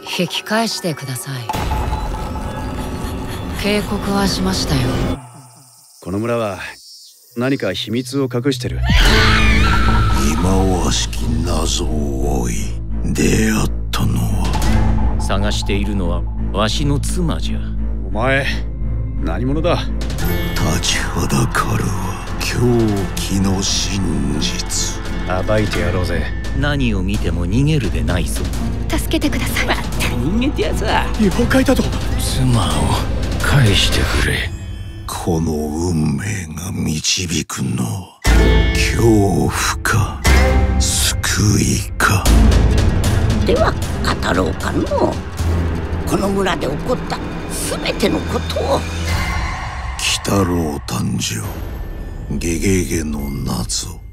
引き返してください。警告はしましたよ。 この村は何か秘密を隠してる。 忌まわしき謎を追い出会ったのは、 探しているのはわしの妻じゃ。 お前何者だ。 立ちはだかるは狂気の真実。 暴いてやろうぜ。 何を見ても逃げるでないぞ。 助けてください。 逃げてやつは妖怪だと。 妻を返してくれ。 この運命が導くのは恐怖か救いか。 では語ろうかの。この村で起こった全てのことを。 鬼太郎誕生、ゲゲゲの謎。